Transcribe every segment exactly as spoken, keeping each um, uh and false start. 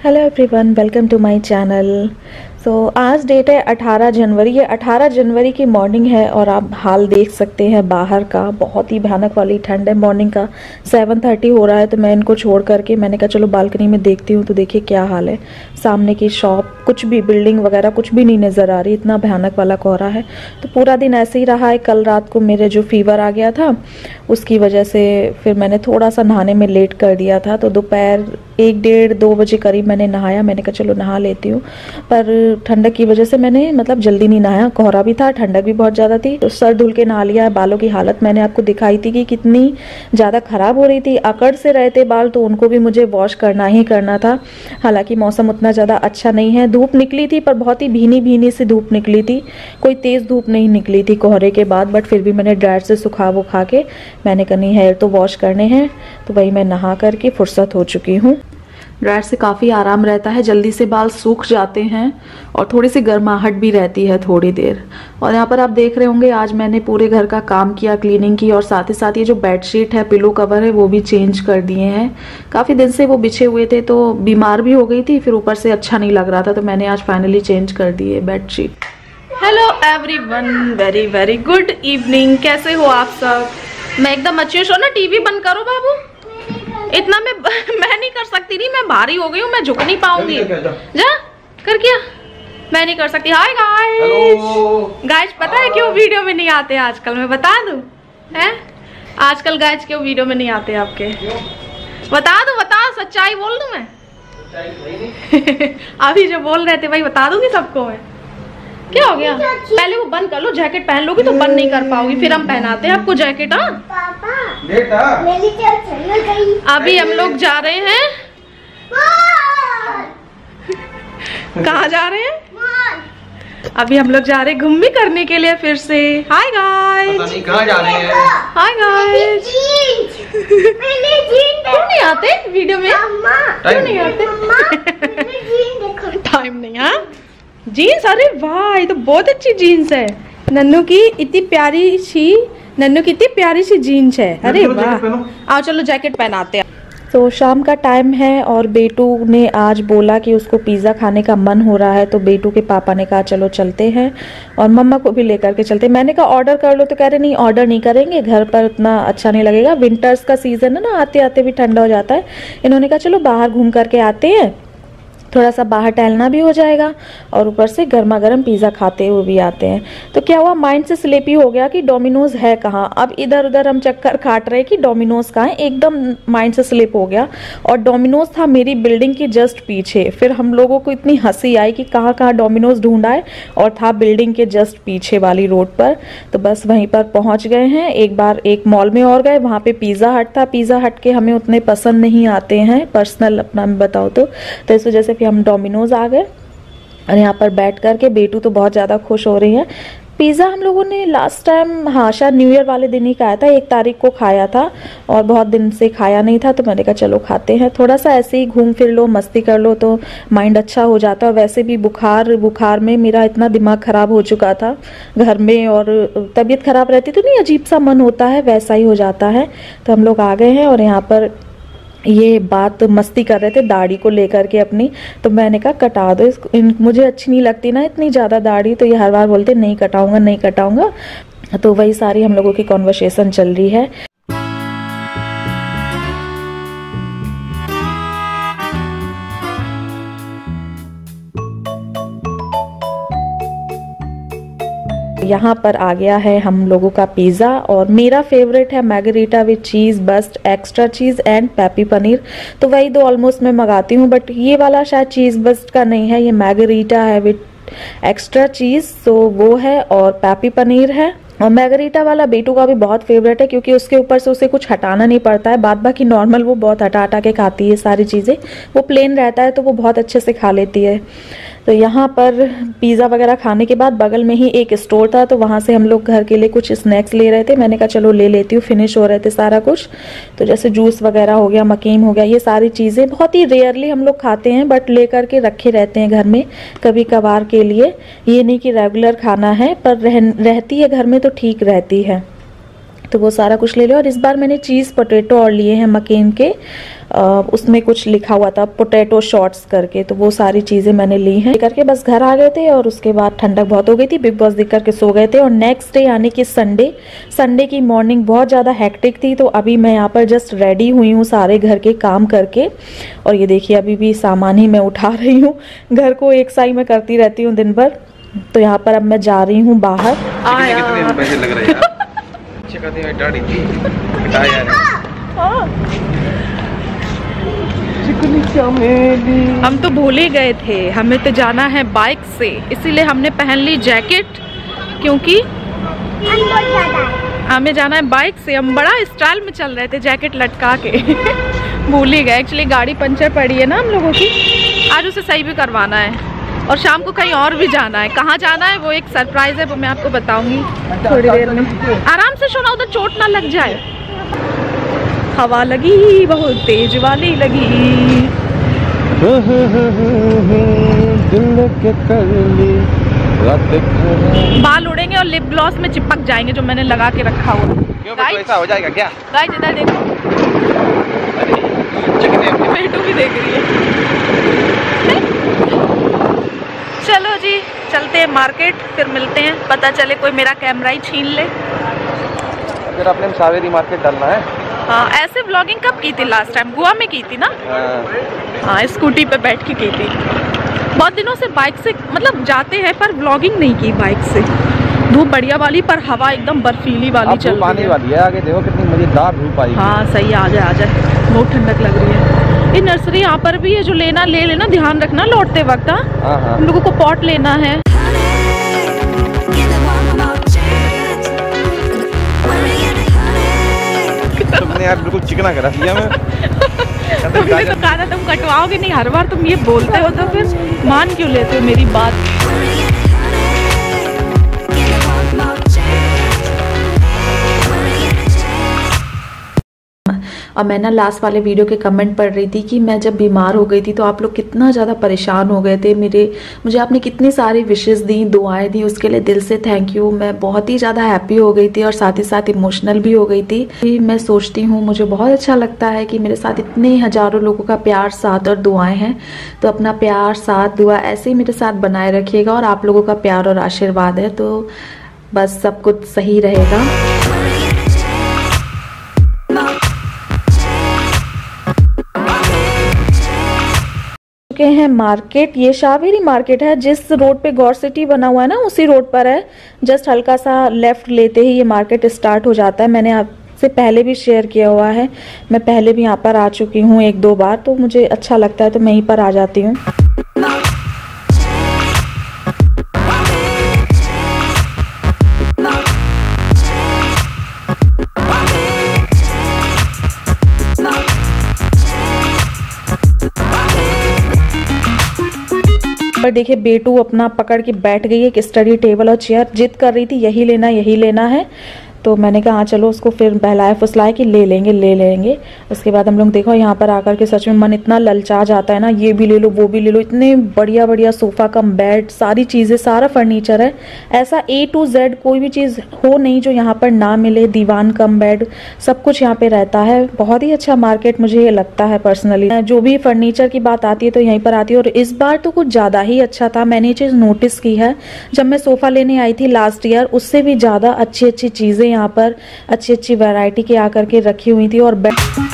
Hello everyone, welcome to my channel. So आज date है अठारह जनवरी। ये अठारह जनवरी की मॉर्निंग है और आप हाल देख सकते हैं बाहर का। बहुत ही भयानक वाली ठंड है। मॉर्निंग का सेवन थर्टी हो रहा है तो मैं इनको छोड़ करके मैंने कहा चलो बालकनी में देखती हूँ। तो देखिए क्या हाल है, सामने की शॉप, कुछ भी बिल्डिंग वगैरह कुछ भी नहीं नज़र आ रही, इतना भयानक वाला कोहरा है। तो पूरा दिन ऐसे ही रहा है। कल रात को मेरे जो फीवर आ गया था उसकी वजह से फिर मैंने थोड़ा सा नहाने में लेट कर दिया था। तो दोपहर एक डेढ़ दो बजे करीब मैंने नहाया। मैंने कहा चलो नहा लेती हूँ, पर ठंडक की वजह से मैंने मतलब जल्दी नहीं नहाया। कोहरा भी था, ठंडक भी बहुत ज़्यादा थी। तो सर धुल के नहा लिया। बालों की हालत मैंने आपको दिखाई थी कि कितनी ज़्यादा ख़राब हो रही थी। अकड़ से रहे थे बाल, तो उनको भी मुझे वॉश करना ही करना था। हालांकि मौसम उतना ज़्यादा अच्छा नहीं है। धूप निकली थी पर बहुत ही भीनी भीनी सी धूप निकली थी, कोई तेज़ धूप नहीं निकली थी कोहरे के बाद। बट फिर भी मैंने ड्रायर से सुखा वुखा के मैंने कहा नहीं हेयर तो वॉश करने हैं, तो वही मैं नहा करके फुर्सत हो चुकी हूँ। ड्रायर से काफ़ी आराम रहता है, जल्दी से बाल सूख जाते हैं और थोड़ी सी गर्माहट भी रहती है थोड़ी देर। और यहाँ पर आप देख रहे होंगे आज मैंने पूरे घर का काम किया, क्लीनिंग की, और साथ ही साथ ये जो बेडशीट है, पिलो कवर है, वो भी चेंज कर दिए हैं। काफ़ी दिन से वो बिछे हुए थे तो बीमार भी हो गई थी, फिर ऊपर से अच्छा नहीं लग रहा था, तो मैंने आज फाइनली चेंज कर दिए bedsheet. Hello everyone, very very good evening. कैसे हो आप सब? मैं एकदम अच्छी हूँ। ना टीवी बंद करो बाबू, इतना मैं मैं नहीं कर सकती। नहीं, मैं भारी हो गई हूँ, मैं झुक नहीं पाऊंगी। जा कर क्या, मैं नहीं कर सकती। Hi guys. गाइस पता है क्यों वीडियो में नहीं आते आजकल? मैं बता दूं हैं आजकल गाइस क्यों वीडियो में नहीं आते आपके? बता दो, बता, सच्चाई बोल दूं मैं? अभी जो बोल रहे थे वही बता दूंगी सबको मैं। क्या हो गया? पहले वो बंद कर लो, जैकेट पहन लोगी तो बंद नहीं कर पाओगी, फिर हम पहनाते हैं आपको जैकेट। हाँ अभी हम लोग जा रहे हैं। कहाँ जा रहे हैं? अभी हम लोग जा रहे हैं घूमने करने के लिए फिर से। Hi guys. पता नहीं कहाँ जा रहे हैं। Hi guys. क्यों नहीं आते वीडियो में? क्यों नहीं आते? टाइम नहीं। हाँ जीन्स, अरे वाह ये तो बहुत अच्छी जीन्स है। नन्नू की इतनी प्यारी सी नन्नू की इतनी प्यारी सी जीन्स है। अरे वाह, आओ चलो जैकेट पहनाते हैं। तो शाम का टाइम है और बेटू ने आज बोला कि उसको पिज़्ज़ा खाने का मन हो रहा है, तो बेटू के पापा ने कहा चलो चलते हैं और मम्मा को भी लेकर के चलते हैं। मैंने कहा ऑर्डर कर लो, तो कह रहे नहीं ऑर्डर नहीं करेंगे, घर पर उतना अच्छा नहीं लगेगा, विंटर्स का सीज़न है ना, आते आते भी ठंडा हो जाता है। इन्होंने कहा चलो बाहर घूम करके आते हैं, थोड़ा सा बाहर टहलना भी हो जाएगा और ऊपर से गर्मा गर्म पिज़्ज़ा खाते हुए भी आते हैं। तो क्या हुआ, माइंड से स्लिपी हो गया कि डोमिनोज है कहाँ। अब इधर उधर हम चक्कर काट रहे कि डोमिनोज कहाँ है, एकदम माइंड से स्लिप हो गया। और डोमिनोज था मेरी बिल्डिंग के जस्ट पीछे। फिर हम लोगों को इतनी हंसी आई कि कहाँ कहाँ डोमिनोज ढूंढा है, और था बिल्डिंग के जस्ट पीछे वाली रोड पर। तो बस वहीं पर पहुँच गए हैं। एक बार एक मॉल में और गए, वहाँ पे पिज़्ज़ा हट था। पिज़्ज़ा हट के हमें उतने पसंद नहीं आते हैं, पर्सनल अपना मैं बताओ तो, तो इस वजह से हम डोमिनोज आ गए और यहाँ पर बैठ करके बेटू तो बहुत ज़्यादा खुश हो रही है। पिज़्ज़ा हम लोगों ने लास्ट टाइम, हाँ शायद न्यू ईयर वाले दिन ही खाया था, एक तारीख को खाया था और बहुत दिन से खाया नहीं था, तो मैंने कहा चलो खाते हैं। थोड़ा सा ऐसे ही घूम फिर लो, मस्ती कर लो तो माइंड अच्छा हो जाता है। वैसे भी बुखार बुखार में मेरा इतना दिमाग ख़राब हो चुका था घर में, और तबीयत ख़राब रहती तो नहीं अजीब सा मन होता है, वैसा ही हो जाता है। तो हम लोग आ गए हैं और यहाँ पर ये बात मस्ती कर रहे थे दाढ़ी को लेकर के अपनी। तो मैंने कहा कटा दो इसको, इन मुझे अच्छी नहीं लगती ना इतनी ज़्यादा दाढ़ी। तो ये हर बार बोलते नहीं कटाऊंगा नहीं कटाऊंगा। तो वही सारी हम लोगों की कॉन्वर्सेशन चल रही है। यहाँ पर आ गया है हम लोगों का पिज़्ज़ा और मेरा फेवरेट है margherita with cheese burst, extra cheese and peppy paneer. तो वही दो ऑलमोस्ट मैं मंगाती हूँ, बट ये वाला शायद चीज़ बस्ट का नहीं है, ये मैगरीटा है विद एक्स्ट्रा चीज़, तो वो है, और पेपी पनीर है। और मैगरीटा वाला बेटू का भी बहुत फेवरेट है क्योंकि उसके ऊपर से उसे कुछ हटाना नहीं पड़ता है। बाद बाकी नॉर्मल वो बहुत हटा हटा के खाती है सारी चीज़ें, वो प्लेन रहता है तो वो बहुत अच्छे से खा लेती है। तो यहाँ पर पिज़्ज़ा वगैरह खाने के बाद बगल में ही एक स्टोर था, तो वहाँ से हम लोग घर के लिए कुछ स्नैक्स ले रहे थे। मैंने कहा चलो ले लेती हूँ, फिनिश हो रहे थे सारा कुछ। तो जैसे जूस वगैरह हो गया, मकीम हो गया, ये सारी चीज़ें बहुत ही रेयरली हम लोग खाते हैं, बट ले करके रखे रहते हैं घर में कभी कभार के लिए। ये नहीं कि रेगुलर खाना है, पर रह, रहती है घर में तो ठीक रहती है। तो वो सारा कुछ ले लिया। और इस बार मैंने चीज़ पोटैटो और लिए हैं मकेन के, आ, उसमें कुछ लिखा हुआ था पोटैटो शॉर्ट्स करके, तो वो सारी चीज़ें मैंने ली हैं। करके बस घर आ गए थे और उसके बाद ठंडक बहुत हो गई थी, बिग बॉस देख करके सो गए थे। और नेक्स्ट डे यानी कि संडे संडे की मॉर्निंग बहुत ज़्यादा हेक्टिक थी। तो अभी मैं यहाँ पर जस्ट रेडी हुई हूँ सारे घर के काम करके, और ये देखिए अभी भी सामान ही मैं उठा रही हूँ। घर को एक साई में करती रहती हूँ दिन भर। तो यहाँ पर अब मैं जा रही हूँ बाहर। कितने पैसे लग रहे हैं यार? दाढ़ी थी हम तो भूल ही गए थे, हमें तो जाना है बाइक से, इसीलिए हमने पहन ली जैकेट, क्योंकि हमें जाना है बाइक से। हम बड़ा स्टाइल में चल रहे थे जैकेट लटका के भूल ही गए। एक्चुअली गाड़ी पंचर पड़ी है ना हम लोगों की, आज उसे सही भी करवाना है और शाम को कहीं और भी जाना है। कहाँ जाना है वो एक सरप्राइज है, वो मैं आपको बताऊंगी थोड़ी देर में। आराम से सोना, उधर चोट ना लग जाए। हवा लगी बहुत तेज वाली लगी, बाल उड़ेंगे और लिप ग्लॉस में चिपक जाएंगे जो मैंने लगा के रखा हुआ। क्यों तो ऐसा हो जाएगा क्या? गाइस इधर देखो, बेटू भी देख रही है। चलो जी चलते हैं मार्केट, फिर मिलते हैं, पता चले कोई मेरा कैमरा ही छीन ले। अगर आपने सावेरी मार्केट डालना है। हाँ, ऐसे व्लॉगिंग कब की थी? लास्ट टाइम गोवा में की थी ना। हाँ, स्कूटी पे बैठ के की थी। बहुत दिनों से बाइक से मतलब जाते हैं पर व्लॉगिंग नहीं की बाइक से। धूप बढ़िया वाली पर हवा एकदम बर्फीली वाली चल रही है। वाली है, आगे देखो कितनी मजेदार धूप आई। हाँ सही, आ जाए आ जाए, बहुत ठंडक लग रही है। ये नर्सरी यहाँ पर भी है, जो लेना ले लेना, ध्यान रखना लौटते वक्त। हाँ, हम लोगों को पॉट लेना है। तुमने यार बिल्कुल चिकना करा दिया मैं। तुमने तो कहा था तुम कटवाओगे नहीं, हर बार तुम ये बोलते हो तो फिर मान क्यों लेते हो मेरी बात? और मैं ना लास्ट वाले वीडियो के कमेंट पढ़ रही थी कि मैं जब बीमार हो गई थी तो आप लोग कितना ज़्यादा परेशान हो गए थे। मेरे मुझे आपने कितनी सारी विशेस दी, दुआएं दी, उसके लिए दिल से थैंक यू। मैं बहुत ही ज़्यादा हैप्पी हो गई थी और साथ ही साथ इमोशनल भी हो गई थी। मैं सोचती हूँ, मुझे बहुत अच्छा लगता है कि मेरे साथ इतने हज़ारों लोगों का प्यार, साथ और दुआएँ हैं। तो अपना प्यार, साथ, दुआ ऐसे ही मेरे साथ बनाए रखिएगा। और आप लोगों का प्यार और आशीर्वाद है तो बस सब कुछ सही रहेगा। चुके हैं मार्केट। ये शावेरी मार्केट है, जिस रोड पे गौर सिटी बना हुआ है ना उसी रोड पर है। जस्ट हल्का सा लेफ्ट लेते ही ये मार्केट स्टार्ट हो जाता है। मैंने आपसे पहले भी शेयर किया हुआ है, मैं पहले भी यहाँ पर आ चुकी हूँ एक दो बार, तो मुझे अच्छा लगता है तो मैं यहीं पर आ जाती हूँ। पर देखिए बेटू अपना पकड़ के बैठ गई है कि स्टडी टेबल और चेयर, जिद कर रही थी यही लेना यही लेना है। तो मैंने कहा हाँ चलो, उसको फिर बहलाए फुसलाए कि ले लेंगे ले लेंगे। उसके बाद हम लोग देखो यहाँ पर आकर के सच में मन इतना ललचा जाता है ना, ये भी ले लो वो भी ले लो। इतने बढ़िया बढ़िया सोफ़ा कम बेड, सारी चीज़ें, सारा फर्नीचर है। ऐसा ए टू जेड कोई भी चीज़ हो नहीं जो यहाँ पर ना मिले। दीवान कम बेड, सब कुछ यहाँ पे रहता है। बहुत ही अच्छा मार्केट मुझे लगता है पर्सनली। जो भी फर्नीचर की बात आती है तो यहीं पर आती है। और इस बार तो कुछ ज़्यादा ही अच्छा था। मैंने ये चीज़ नोटिस की है, जब मैं सोफ़ा लेने आई थी लास्ट ईयर, उससे भी ज़्यादा अच्छी अच्छी चीज़ें यहाँ पर अच्छी अच्छी वैरायटी के आकर के रखी हुई थी। और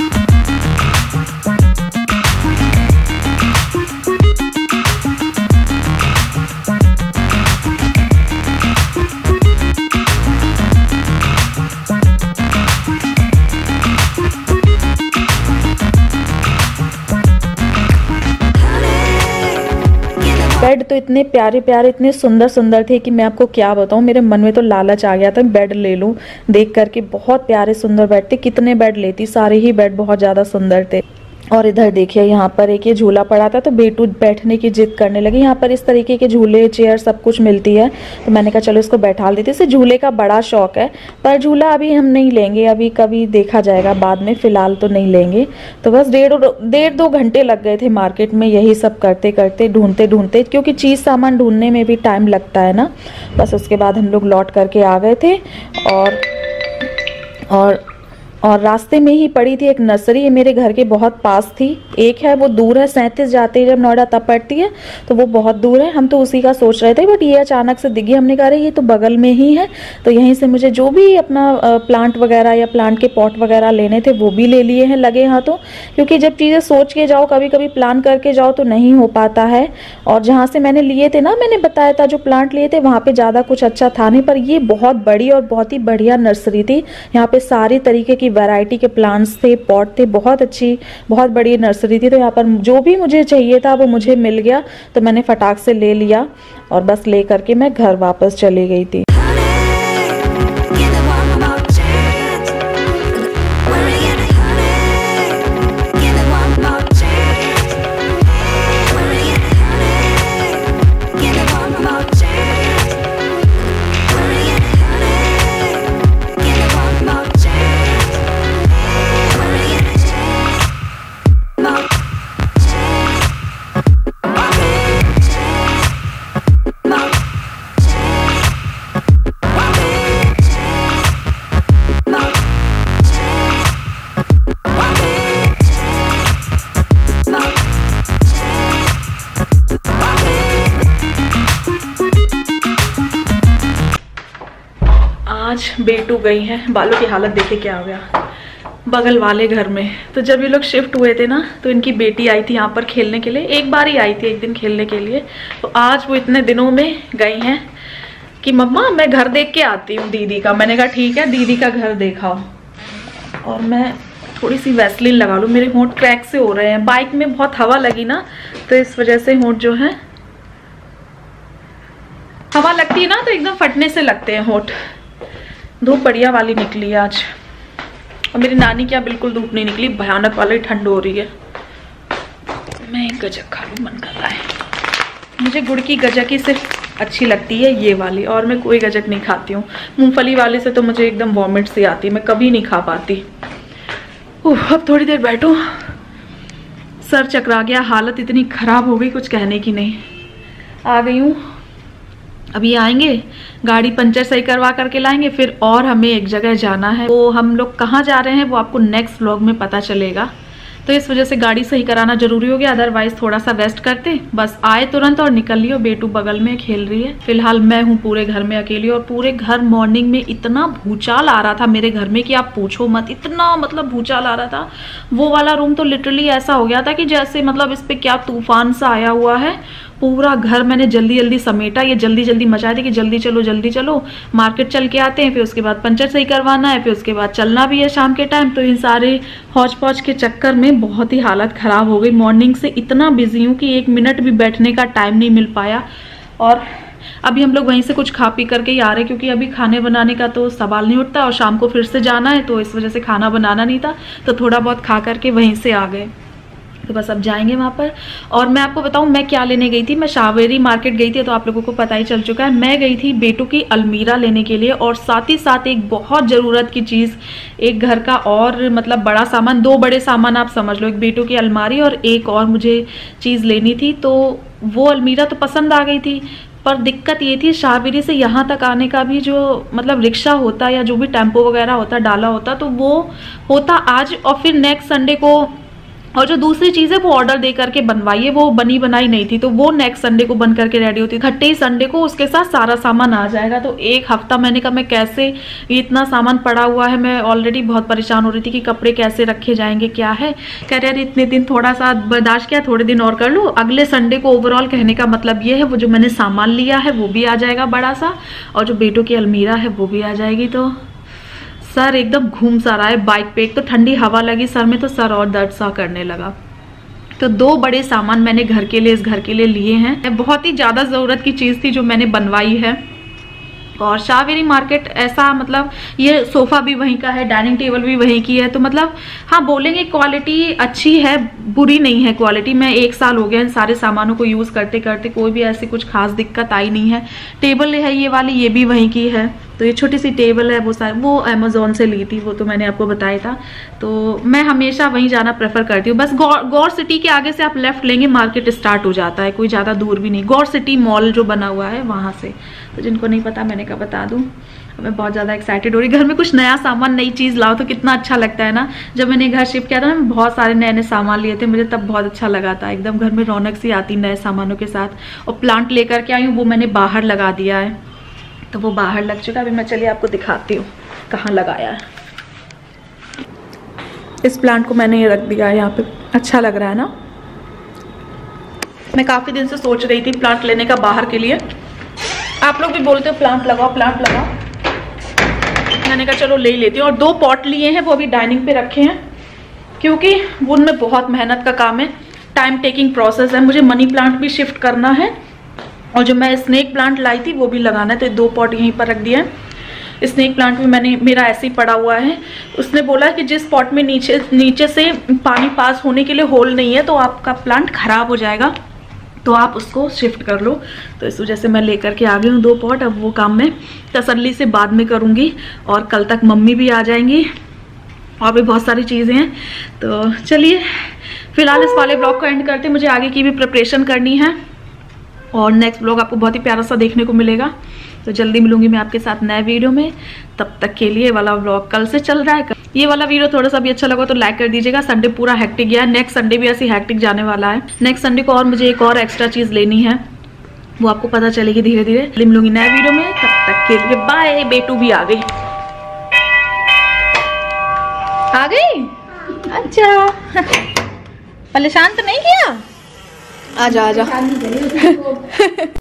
बेड तो इतने प्यारे प्यारे, इतने सुंदर सुंदर थे कि मैं आपको क्या बताऊं। मेरे मन में तो लालच आ गया था बेड ले लूं देख करके। बहुत प्यारे सुंदर बेड थे, कितने बेड लेती, सारे ही बेड बहुत ज़्यादा सुंदर थे। और इधर देखिए यहाँ पर एक ये झूला पड़ा था तो बेटू बैठने की जिद करने लगी। यहाँ पर इस तरीके के झूले, चेयर सब कुछ मिलती है, तो मैंने कहा चलो इसको बैठा देते। इसे झूले का बड़ा शौक है, पर झूला अभी हम नहीं लेंगे, अभी कभी देखा जाएगा बाद में, फिलहाल तो नहीं लेंगे। तो बस डेढ़ डेढ़ दो घंटे लग गए थे मार्केट में यही सब करते करते, ढूंढते ढूंढते, क्योंकि चीज़ सामान ढूंढने में भी टाइम लगता है ना। बस उसके बाद हम लोग लौट करके आ गए थे और और और रास्ते में ही पड़ी थी एक नर्सरी, ये मेरे घर के बहुत पास थी। एक है वो दूर है, सैंतीस जाते ही जब नोएडा तब पड़ती है, तो वो बहुत दूर है। हम तो उसी का सोच रहे थे, बट ये अचानक से दिखी। हमने कहा ये तो बगल में ही है, तो यहीं से मुझे जो भी अपना प्लांट वगैरह या प्लांट के पॉट वगैरह लेने थे वो भी ले लिए हैं लगे हाथों, क्योंकि जब चीज़ें सोच के जाओ, कभी कभी प्लान करके जाओ तो नहीं हो पाता है। और जहाँ से मैंने लिए थे ना, मैंने बताया था जो प्लांट लिए थे वहाँ पर ज़्यादा कुछ अच्छा था नहीं, पर ये बहुत बड़ी और बहुत ही बढ़िया नर्सरी थी। यहाँ पे सारी तरीके की वैरायटी के प्लांट्स थे, पॉट थे, बहुत अच्छी बहुत बड़ी नर्सरी थी। तो यहाँ पर जो भी मुझे चाहिए था वो मुझे मिल गया, तो मैंने फटाक से ले लिया और बस ले करके मैं घर वापस चली गई थी। आज बेटू गई हैं, बालों की हालत देखे क्या हो गया, बगल वाले घर में। तो जब ये लोग शिफ्ट हुए थे ना, तो इनकी बेटी आई थी यहाँ पर खेलने के लिए। एक बार ही आई थी एक दिन खेलने के लिए, तो आज वो इतने दिनों में गई हैं कि मम्मा मैं घर देख के आती हूँ दीदी का। मैंने कहा ठीक है, दीदी का घर देखाओ। और मैं थोड़ी सी वैसलीन लगा लूँ, मेरे होंठ क्रैक से हो रहे हैं। बाइक में बहुत हवा लगी ना, तो इस वजह से होंठ जो है, हवा लगती है ना तो एकदम फटने से लगते हैं होंठ। धूप बढ़िया वाली निकली आज, और मेरी नानी क्या बिल्कुल धूप नहीं निकली, भयानक वाली ठंड हो रही है। मैं एक गजक खा लूँ, मन कर रहा है मुझे। गुड़ की गजक ही सिर्फ अच्छी लगती है ये वाली, और मैं कोई गजक नहीं खाती हूँ। मूंगफली वाले से तो मुझे एकदम वॉमिट सी आती है, मैं कभी नहीं खा पाती। ओह, अब थोड़ी देर बैठो, सर चकरा गया, हालत इतनी खराब हो गई कुछ कहने की नहीं। आ गई हूँ, अभी आएंगे, गाड़ी पंचर सही करवा करके लाएंगे, फिर और हमें एक जगह जाना है। तो हम लोग कहाँ जा रहे हैं वो आपको नेक्स्ट व्लॉग में पता चलेगा। तो इस वजह से गाड़ी सही कराना जरूरी हो गया, अदरवाइज थोड़ा सा रेस्ट करते। बस आए तुरंत और निकल लियो। बेटू बगल में खेल रही है। फिलहाल मैं हूँ पूरे घर में अकेली, और पूरे घर मॉर्निंग में इतना भूचाल आ रहा था मेरे घर में कि आप पूछो मत, इतना मतलब भूचाल आ रहा था। वो वाला रूम तो लिटरली ऐसा हो गया था कि जैसे मतलब इस पे क्या तूफान सा आया हुआ है। पूरा घर मैंने जल्दी जल्दी समेटा, ये जल्दी जल्दी मचा दी कि जल्दी चलो जल्दी चलो, मार्केट चल के आते हैं, फिर उसके बाद पंचर सही करवाना है, फिर उसके बाद चलना भी है शाम के टाइम। तो इन सारे हौच पौच के चक्कर में बहुत ही हालत खराब हो गई। मॉर्निंग से इतना बिजी हूँ कि एक मिनट भी बैठने का टाइम नहीं मिल पाया। और अभी हम लोग वहीं से कुछ खा पी करके ही आ रहे, क्योंकि अभी खाने बनाने का तो सवाल नहीं उठता, और शाम को फिर से जाना है, तो इस वजह से खाना बनाना नहीं था, तो थोड़ा बहुत खा करके वहीं से आ गए। तो बस अब जाएंगे वहाँ पर। और मैं आपको बताऊँ मैं क्या लेने गई थी। मैं शावेरी मार्केट गई थी, तो आप लोगों को पता ही चल चुका है। मैं गई थी बेटू की अलमीरा लेने के लिए, और साथ ही साथ एक बहुत ज़रूरत की चीज़, एक घर का और मतलब बड़ा सामान, दो बड़े सामान आप समझ लो, एक बेटू की अलमारी और एक और मुझे चीज़ लेनी थी। तो वो अलमीरा तो पसंद आ गई थी, पर दिक्कत ये थी शाहबेरी से यहाँ तक आने का भी जो मतलब रिक्शा होता या जो भी टेम्पो वगैरह होता डाला होता, तो वो होता आज, और फिर नेक्स्ट संडे को। और जो दूसरी चीज़ है वो ऑर्डर दे करके बनवाइए, वो बनी बनाई नहीं थी, तो वो नेक्स्ट संडे को बन करके रेडी होती। खट्टे ही संडे को उसके साथ सारा सामान आ जाएगा। तो एक हफ्ता मैंने कहा मैं कैसे, इतना सामान पड़ा हुआ है, मैं ऑलरेडी बहुत परेशान हो रही थी कि कपड़े कैसे रखे जाएंगे, क्या है। कह रहे यार इतने दिन थोड़ा सा बर्दाश्त किया, थोड़े दिन और कर लो, अगले संडे को ओवरऑल कहने का मतलब ये है वो जो मैंने सामान लिया है वो भी आ जाएगा बड़ा सा, और जो बेटों की अलमीरा है वो भी आ जाएगी। तो सर एकदम घूम सा रहा है बाइक पे, एक तो ठंडी हवा लगी सर में, तो सर और दर्द सा करने लगा। तो दो बड़े सामान मैंने घर के लिए, इस घर के लिए लिए हैं। बहुत ही ज़्यादा ज़रूरत की चीज़ थी जो मैंने बनवाई है। और शाहवेरी मार्केट ऐसा मतलब ये सोफ़ा भी वहीं का है, डाइनिंग टेबल भी वहीं की है, तो मतलब हाँ बोलेंगे क्वालिटी अच्छी है, बुरी नहीं है क्वालिटी। मैं एक साल हो गया इन सारे सामानों को यूज़ करते करते, कोई भी ऐसी कुछ खास दिक्कत आई नहीं है। टेबल है ये वाली, ये भी वहीं की है। तो ये छोटी सी टेबल है, वो सारी वो अमेजोन से ली थी, वो तो मैंने आपको बताया था। तो मैं हमेशा वहीं जाना प्रेफर करती हूँ। बस गौर गौर सिटी के आगे से आप लेफ्ट लेंगे, मार्केट स्टार्ट हो जाता है, कोई ज़्यादा दूर भी नहीं। गौर सिटी मॉल जो बना हुआ है वहाँ से, तो जिनको नहीं पता मैंने कहा बता दूँ। मैं बहुत ज़्यादा एक्साइटेड हो रही। घर में कुछ नया सामान, नई चीज़ लाओ तो कितना अच्छा लगता है ना। जब मैंने घर शिफ्ट किया था ना, मैं बहुत सारे नए नए सामान लिए थे, मुझे तब बहुत अच्छा लगा था। एकदम घर में रौनक सी आती नए सामानों के साथ। और प्लांट लेकर के आई हूँ, वो मैंने बाहर लगा दिया है, तो वो बाहर लग चुका है। अभी मैं चलिए आपको दिखाती हूँ कहाँ लगाया है। इस प्लांट को मैंने ये रख दिया है यहाँ पे, अच्छा लग रहा है ना। मैं काफ़ी दिन से सोच रही थी प्लांट लेने का बाहर के लिए। आप लोग भी बोलते हो प्लांट लगाओ प्लांट लगाओ, मैंने कहा चलो ले ही लेती हूँ। और दो पॉट लिए हैं, वो अभी डाइनिंग पे रखे हैं, क्योंकि उनमें बहुत मेहनत का काम है, टाइम टेकिंग प्रोसेस है। मुझे मनी प्लांट भी शिफ्ट करना है, और जो मैं स्नेक प्लांट लाई थी वो भी लगाना है, तो दो पॉट यहीं पर रख दिया है। स्नेक प्लांट भी मैंने, मेरा ऐसे ही पड़ा हुआ है। उसने बोला कि जिस पॉट में नीचे नीचे से पानी पास होने के लिए होल नहीं है तो आपका प्लांट खराब हो जाएगा, तो आप उसको शिफ्ट कर लो। तो इस वजह से मैं लेकर के आ गई हूँ दो पॉट। अब वो काम मैं तसल्ली से बाद में करूँगी, और कल तक मम्मी भी आ जाएंगी, और भी बहुत सारी चीज़ें हैं। तो चलिए फिलहाल इस वाले ब्लॉग को एंड करते हैं, मुझे आगे की भी प्रिपरेशन करनी है, और नेक्स्ट ब्लॉग आपको बहुत ही प्यारा सा देखने को मिलेगा। तो जल्दी मिलूंगी मैं आपके साथ नए वीडियो में। तब तक के लिए वाला ब्लॉग कल से चल रहा है। ये वाला वीडियो थोड़ा सा भी अच्छा लगा तो लाइक कर दीजिएगा। संडे पूरा हेक्टिक गया है, नेक्स्ट संडे भी ऐसी हेक्टिक जाने वाला है। नेक्स्ट संडे को और मुझे एक और एक्स्ट्रा चीज लेनी है, वो आपको पता चलेगी धीरे धीरे। मिलूंगी नए वीडियो में, तब तक के लिए बाय। बेटू भी आ गई आ गई अच्छा परेशान तो नहीं किया? आजा आजा